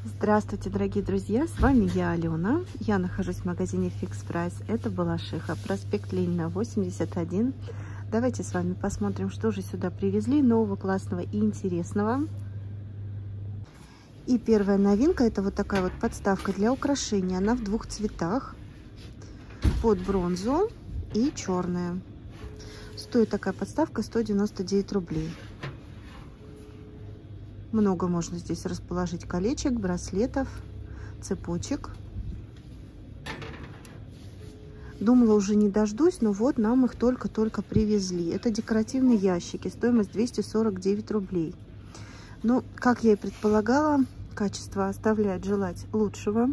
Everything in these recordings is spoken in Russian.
Здравствуйте, дорогие друзья, с вами я, Алена. Я нахожусь в магазине Fix Price. Это Балашиха, проспект Ленина, 81. Давайте с вами посмотрим, что же сюда привезли нового, классного и интересного. И первая новинка — это вот такая вот подставка для украшения. Она в двух цветах, под бронзу и черная. Стоит такая подставка 199 рублей. Много можно здесь расположить колечек, браслетов, цепочек. Думала, уже не дождусь, но вот нам их только-только привезли. Это декоративные ящики, стоимость 249 рублей. Ну, как я и предполагала, качество оставляет желать лучшего.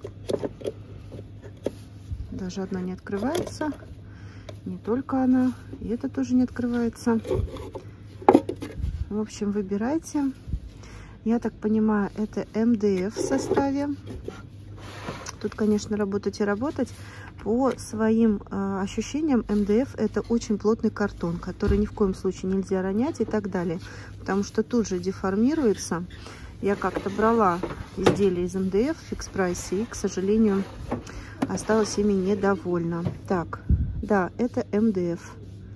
Даже одна не открывается. Не только она, и это тоже не открывается. В общем, выбирайте. Я так понимаю, это МДФ в составе. Тут, конечно, работать и работать. По своим ощущениям, МДФ — это очень плотный картон, который ни в коем случае нельзя ронять и так далее. Потому что тут же деформируется. Я как-то брала изделия из МДФ в Fix Price и, к сожалению, осталась ими недовольна. Так, да, это МДФ.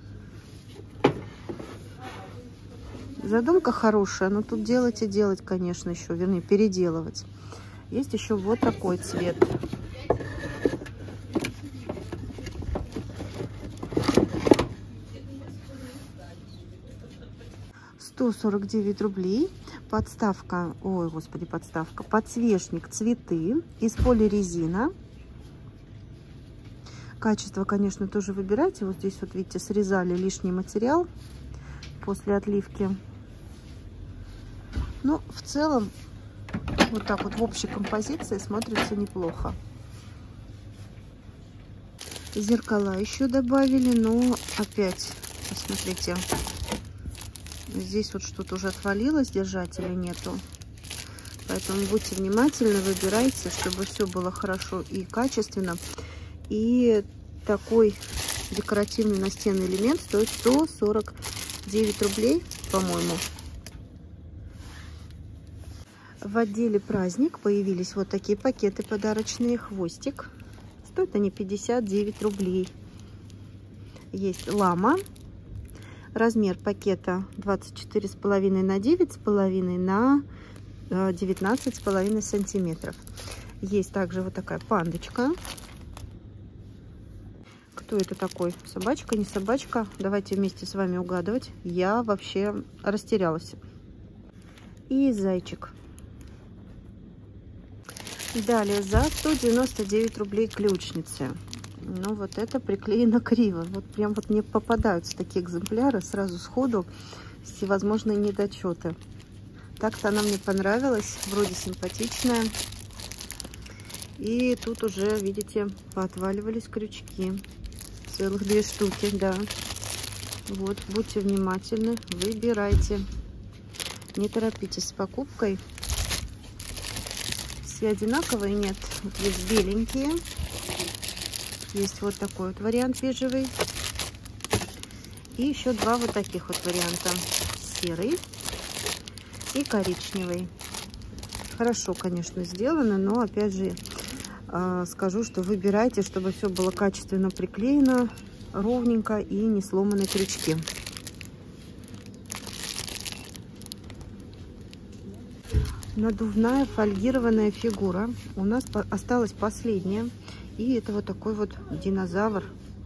Задумка хорошая, но тут делать и делать, конечно, еще, вернее, переделывать. Есть еще вот такой цвет. $149 рублей. Подставка, ой, господи, подставка. Подсвечник цветы из полирезина. Качество, конечно, тоже выбирайте. Вот здесь вот, видите, срезали лишний материал после отливки. Ну, в целом, вот так вот в общей композиции смотрится неплохо. Зеркала еще добавили, но опять, посмотрите, здесь вот что-то уже отвалилось, держателя нету. Поэтому будьте внимательны, выбирайте, чтобы все было хорошо и качественно. И такой декоративный настенный элемент стоит 149 рублей, по-моему. В отделе праздник появились вот такие пакеты подарочные, хвостик. Стоят они 59 рублей. Есть лама. Размер пакета 24,5 на 9,5 на 19,5 сантиметров. Есть также вот такая пандочка. Кто это такой? Собачка, не собачка? Давайте вместе с вами угадывать. Я вообще растерялась. И зайчик. Далее за 199 рублей ключницы. Ну вот это приклеено криво. Вот прям вот мне попадаются такие экземпляры сразу сходу, всевозможные недочеты. Так-то она мне понравилась, вроде симпатичная. И тут уже, видите, поотваливались крючки. Целых 2 штуки, да. Вот, будьте внимательны, выбирайте. Не торопитесь с покупкой. Все одинаковые, нет. Вот есть беленькие. Есть вот такой вот вариант бежевый. И еще 2 вот таких вот варианта. Серый и коричневый. Хорошо, конечно, сделано, но опять же скажу, что выбирайте, чтобы все было качественно приклеено, ровненько и не сломаны крючки. Надувная фольгированная фигура. У нас осталась последняя. И это вот такой вот динозавр.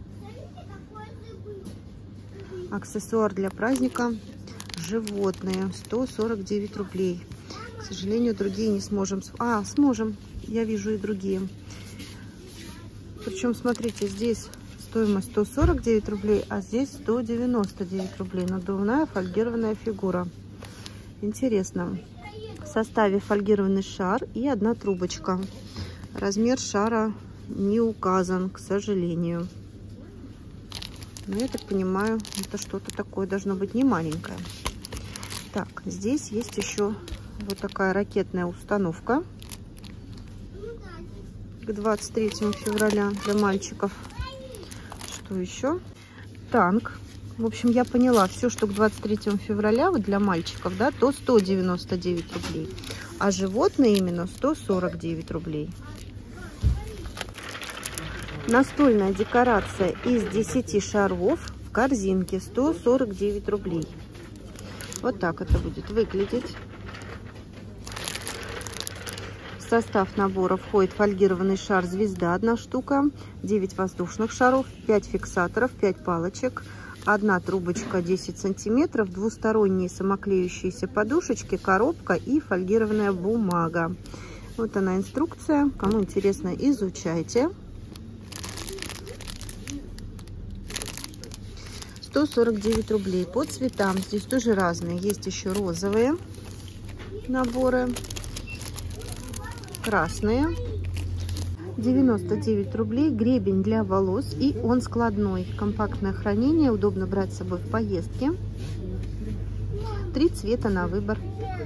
Аксессуар для праздника. Животные. 149 рублей. К сожалению, другие не сможем. А, сможем. Я вижу и другие. Причем, смотрите, здесь стоимость 149 рублей, а здесь 199 рублей. Надувная фольгированная фигура. Интересно. В составе фольгированный шар и 1 трубочка. Размер шара не указан, к сожалению. Но я так понимаю, это что-то такое должно быть не маленькое. Так, здесь есть еще вот такая ракетная установка к 23 февраля для мальчиков. Что еще? Танк. В общем, я поняла, все, что к 23 февраля вот для мальчиков, да, то 199 рублей. а животные именно 149 рублей. Настольная декорация из 10 шаров в корзинке 149 рублей. Вот так это будет выглядеть. В состав набора входит фольгированный шар «Звезда» 1 штука, 9 воздушных шаров, 5 фиксаторов, 5 палочек, 1 трубочка 10 сантиметров, двусторонние самоклеющиеся подушечки, коробка и фольгированная бумага. Вот она инструкция. Кому интересно, изучайте. 149 рублей. По цветам здесь тоже разные. Есть еще розовые наборы, красные. 99 рублей. Гребень для волос, и он складной. Компактное хранение, удобно брать с собой в поездке. 3 цвета на выбор.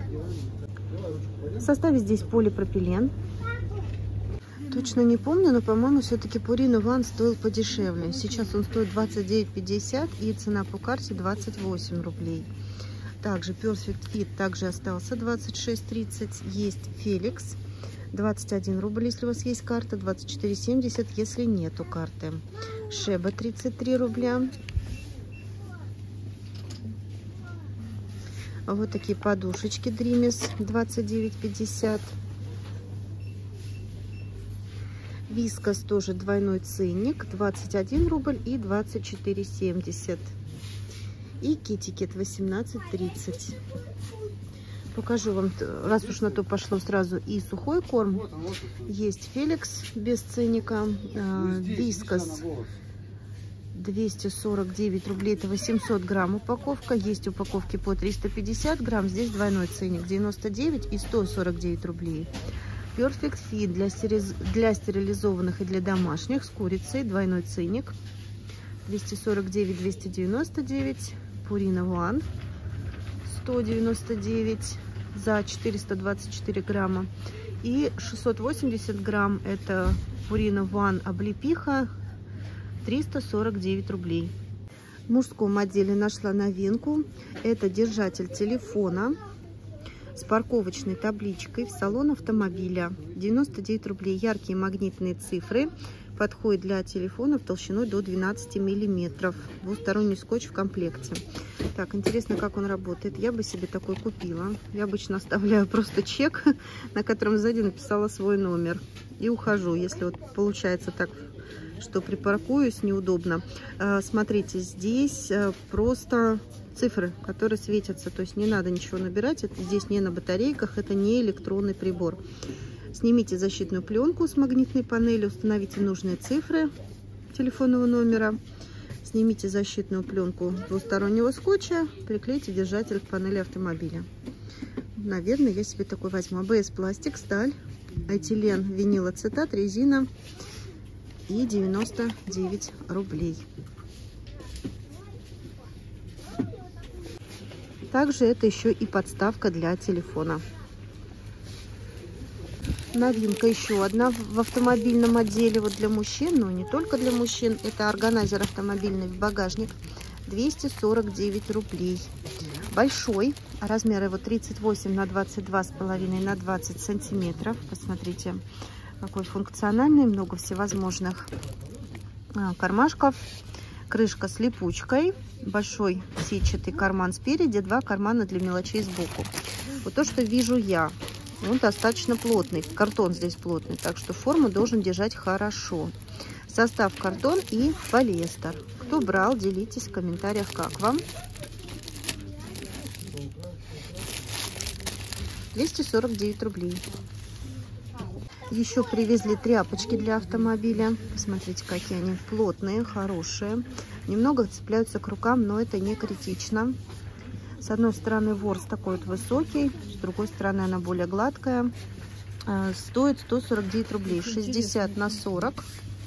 В составе здесь полипропилен. Точно не помню, но, по-моему, все-таки Purina ONE стоил подешевле. Сейчас он стоит 29,50 и цена по карте 28 рублей. Также Perfect Fit также остался 26,30. Есть Felix 21 рубль, если у вас есть карта, 24,70, если нету карты. Шеба 33 рубля. Вот такие подушечки Dreamis 29,50. Вискас тоже двойной ценник, 21 рубль и 24,70. И Китикет 18,30. Покажу вам, раз уж на то пошло, сразу и сухой корм. Есть Феликс без ценника, Вискас 249 рублей, это 800 грамм упаковка. Есть упаковки по 350 грамм, здесь двойной ценник 99 и 149 рублей. Perfect Fit для стерилизованных и для домашних с курицей, двойной ценник 249-299. Purina ONE 199 за 424 грамма. И 680 грамм это Purina ONE облепиха, 349 рублей. В мужском отделе нашла новинку. Это держатель телефона с парковочной табличкой в салон автомобиля. 99 рублей. Яркие магнитные цифры. Подходит для телефонов толщиной до 12 миллиметров. Двусторонний скотч в комплекте. Так, интересно, как он работает. Я бы себе такой купила. Я обычно оставляю просто чек, на котором сзади написала свой номер. И ухожу, если вот получается так, что припаркуюсь неудобно. Смотрите, здесь просто цифры, которые светятся, то есть не надо ничего набирать. Это здесь не на батарейках, это не электронный прибор. Снимите защитную пленку с магнитной панели, установите нужные цифры телефонного номера, снимите защитную пленку двустороннего скотча, приклейте держатель к панели автомобиля. Наверное, я себе такой возьму. АБС пластик, сталь, этилен, винилоцетат, резина и 99 рублей. Также это еще и подставка для телефона. Новинка еще одна в автомобильном отделе, вот для мужчин, но не только для мужчин. Это органайзер автомобильный в багажник, 249 рублей. Большой, размер его 38 на 22,5 на 20 сантиметров. Посмотрите, какой функциональный, много всевозможных кармашков. Крышка с липучкой, большой сетчатый карман спереди, 2 кармана для мелочей сбоку. Вот то, что вижу я, он достаточно плотный, картон здесь плотный, так что форму должен держать хорошо. Состав картон и полиэстер. Кто брал, делитесь в комментариях, как вам. 249 рублей. Еще привезли тряпочки для автомобиля. Посмотрите, какие они плотные, хорошие. Немного цепляются к рукам, но это не критично. С одной стороны ворс такой вот высокий, с другой стороны она более гладкая. Стоит 149 рублей, 60 на 40.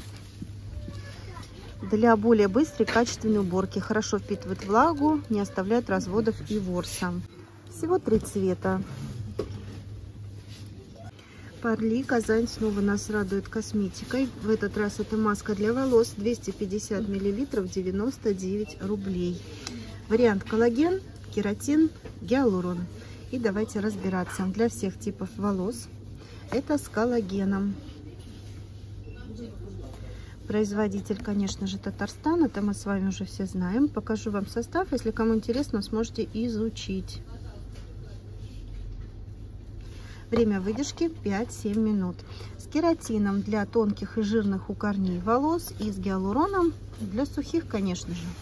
Для более быстрой качественной уборки. Хорошо впитывает влагу, не оставляет разводов и ворса. Всего 3 цвета. Парли, Казань снова нас радует косметикой. В этот раз это маска для волос, 250 мл, 99 рублей. Вариант коллаген, кератин, гиалурон. И давайте разбираться. Для всех типов волос. Это с коллагеном. Производитель, конечно же, Татарстан. Это мы с вами уже все знаем. Покажу вам состав. Если кому интересно, сможете изучить. Время выдержки 5-7 минут. С кератином для тонких и жирных у корней волос. И с гиалуроном для сухих, конечно же.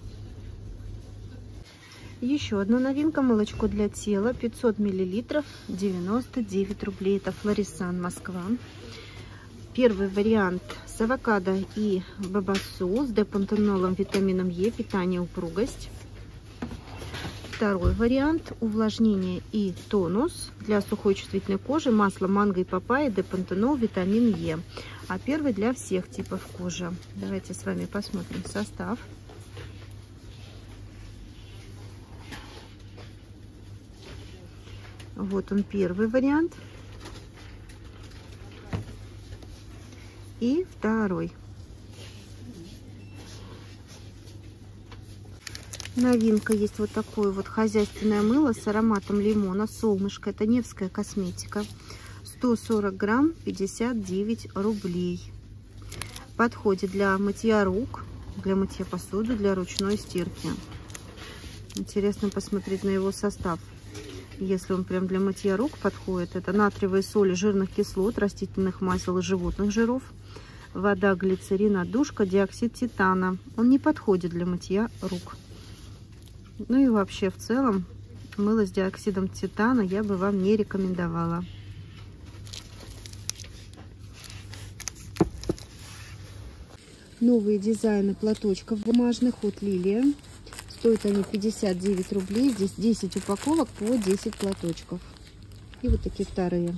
Еще одна новинка. Молочко для тела. 500 мл. 99 рублей. Это Флорисан, Москва. Первый вариант с авокадо и бабасу, с депантенолом, витамином Е, питание, упругость. Второй вариант увлажнение и тонус для сухой чувствительной кожи, масло манго и папайя, депантенол, витамин Е. А первый для всех типов кожи. Давайте с вами посмотрим состав. Вот он, первый вариант. И второй. Новинка есть вот такое вот хозяйственное мыло с ароматом лимона, солнышко. Это Невская косметика. 140 грамм, 59 рублей. Подходит для мытья рук, для мытья посуды, для ручной стирки. Интересно посмотреть на его состав. Если он прям для мытья рук подходит, это натриевые соли, жирных кислот, растительных масел и животных жиров, вода, глицерин, отдушка, диоксид титана. Он не подходит для мытья рук. Ну и вообще в целом мыло с диоксидом титана я бы вам не рекомендовала. Новые дизайны платочков бумажных от Лилия. Стоят они 59 рублей. Здесь 10 упаковок по 10 платочков. И вот такие вторые.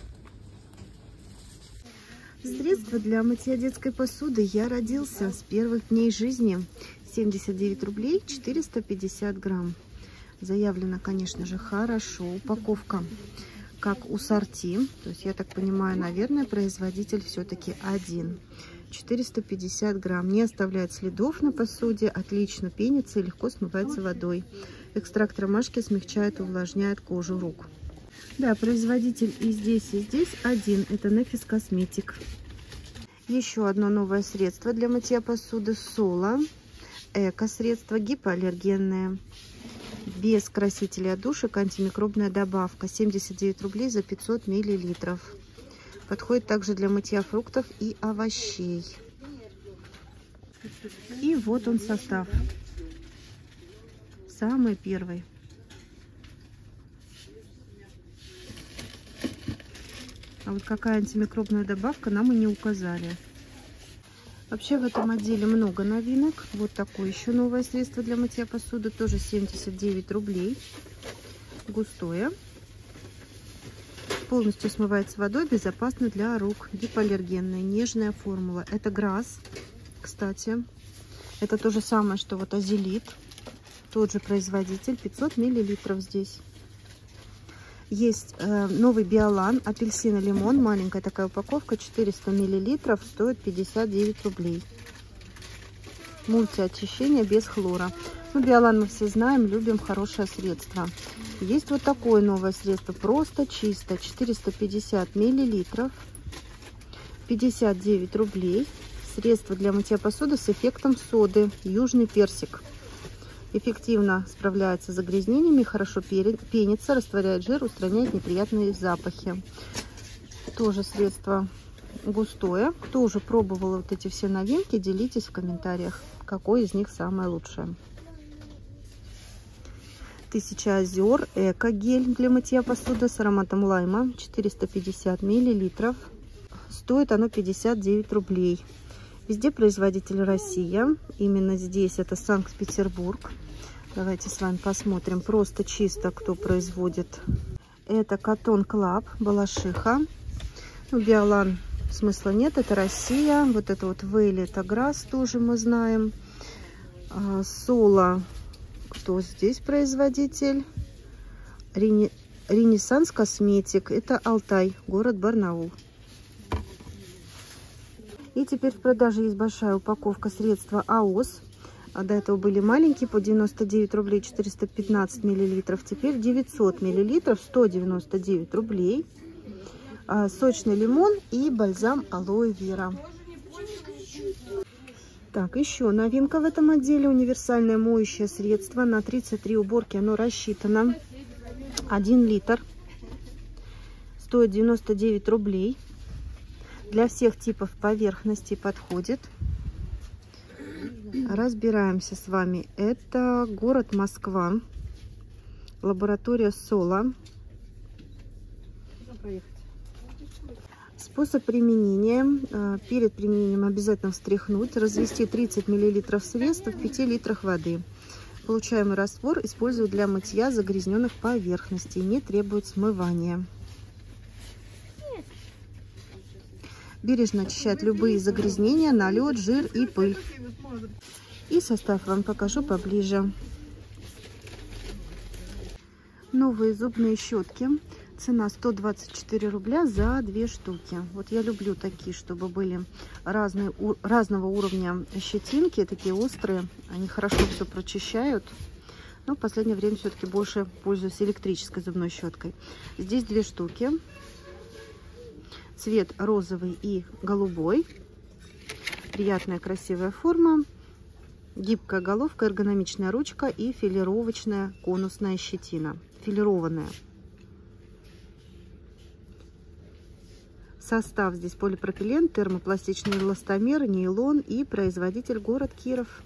Средства для мытья детской посуды «Я родился» с первых дней жизни. 79 рублей, 450 грамм. Заявлено, конечно же, хорошо. Упаковка как у Сорти. То есть, я так понимаю, наверное, производитель все-таки один. 450 грамм. Не оставляет следов на посуде. Отлично пенится и легко смывается водой. Экстракт ромашки смягчает и увлажняет кожу рук. Да, производитель и здесь один. Это Nefis Cosmetic. Еще одно новое средство для мытья посуды. Соло. Эко-средство гипоаллергенное. Без красителей отдушек, антимикробная добавка. 79 рублей за 500 миллилитров. Подходит также для мытья фруктов и овощей. И вот он состав. Самый первый. А вот какая антимикробная добавка, нам и не указали. Вообще в этом отделе много новинок. Вот такое еще новое средство для мытья посуды. Тоже 79 рублей. Густое. Полностью смывается водой, безопасно для рук. Гипоаллергенная, нежная формула. Это Грасс, кстати. Это то же самое, что вот Азелит. Тот же производитель. 500 миллилитров здесь. Есть новый Биолан, апельсин и лимон. Маленькая такая упаковка, 400 миллилитров. Стоит 59 рублей. Мультиочищение без хлора. Ну, Биолан мы все знаем, любим, хорошее средство. Есть вот такое новое средство, просто чисто, 450 миллилитров, 59 рублей. Средство для мытья посуды с эффектом соды, южный персик. Эффективно справляется с загрязнениями, хорошо пенится, растворяет жир, устраняет неприятные запахи. Тоже средство густое. Кто уже пробовал вот эти все новинки, делитесь в комментариях, какой из них самое лучшее. 1000 озер, эко-гель для мытья посуды с ароматом лайма, 450 миллилитров. Стоит оно 59 рублей. Везде производитель Россия. Именно здесь это Санкт-Петербург. Давайте с вами посмотрим просто чисто, кто производит. Это Cotton Club, Балашиха. Ну, Биолан смысла нет, это Россия. Вот это вот Вейли, это Грасс, тоже мы знаем. Соло. Кто здесь производитель? Ренессанс Косметик. Это Алтай, город Барнаул. И теперь в продаже есть большая упаковка средства АОС. А до этого были маленькие по 99 рублей 415 миллилитров. Теперь 900 миллилитров 199 рублей. Сочный лимон и бальзам алоэ вера. Так, еще новинка в этом отделе. Универсальное моющее средство на 33 уборки. Оно рассчитано. 1 литр. Стоит 99 рублей. Для всех типов поверхностей подходит. Разбираемся с вами. Это город Москва. Лаборатория Соло. Способ применения. Перед применением обязательно встряхнуть. Развести 30 мл средства в 5 литрах воды. Получаемый раствор используют для мытья загрязненных поверхностей. Не требует смывания. Бережно очищать любые загрязнения, налет, жир и пыль. И состав вам покажу поближе. Новые зубные щетки. Цена 124 рубля за 2 штуки. Вот я люблю такие, чтобы были разного уровня щетинки, такие острые. Они хорошо все прочищают. Но в последнее время все-таки больше пользуюсь электрической зубной щеткой. Здесь 2 штуки. Цвет розовый и голубой. Приятная красивая форма. Гибкая головка, эргономичная ручка и филировочная конусная щетина. Филированная. Состав здесь полипропилен, термопластичный эластомер, нейлон и производитель город Киров.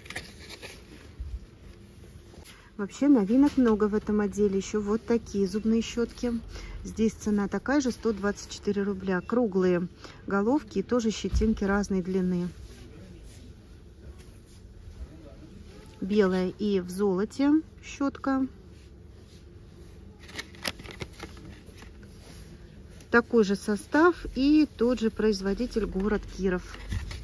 Вообще новинок много в этом отделе. Еще вот такие зубные щетки. Здесь цена такая же, 124 рубля. Круглые головки и тоже щетинки разной длины. Белая и в золоте щетка. Такой же состав и тот же производитель город Киров.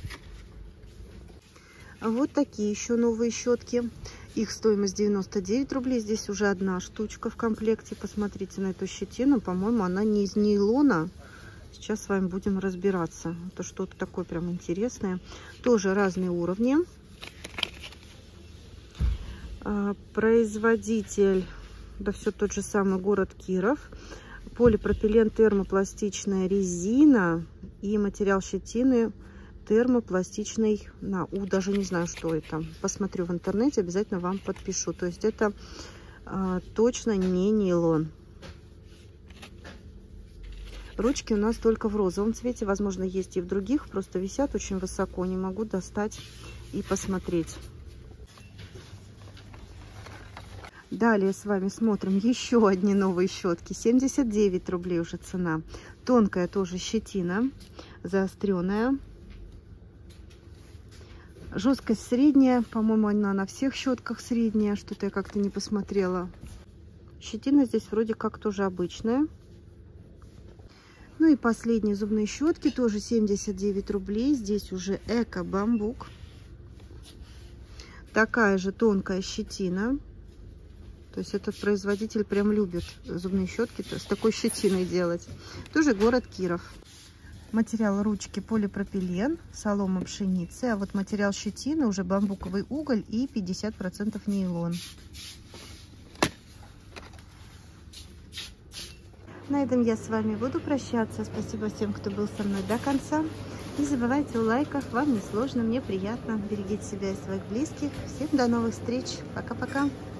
Вот такие еще новые щетки. Их стоимость 99 рублей. Здесь уже 1 штучка в комплекте. Посмотрите на эту щетину. По-моему, она не из нейлона. Сейчас с вами будем разбираться. Это что-то такое прям интересное. Тоже разные уровни. Производитель, да все тот же самый город Киров. Полипропилен, термопластичная резина и материал щетины термопластичный, даже не знаю, что это. Посмотрю в интернете, обязательно вам подпишу. То есть это точно не нейлон. Ручки у нас только в розовом цвете, возможно, есть и в других, просто висят очень высоко, не могу достать и посмотреть. Далее с вами смотрим еще одни новые щетки. 79 рублей уже цена. Тонкая тоже щетина, заостренная. Жесткость средняя. По-моему, она на всех щетках средняя. Что-то я как-то не посмотрела. Щетина здесь вроде как тоже обычная. Ну и последние зубные щетки. Тоже 79 рублей. Здесь уже эко-бамбук. Такая же тонкая щетина. То есть этот производитель прям любит зубные щетки с такой щетиной делать. Тоже город Киров. Материал ручки полипропилен, солома пшеницы. А вот материал щетины уже бамбуковый уголь и 50% нейлон. На этом я с вами буду прощаться. Спасибо всем, кто был со мной до конца. Не забывайте о лайках. Вам не сложно, мне приятно. Берегите себя и своих близких. Всем до новых встреч. Пока-пока.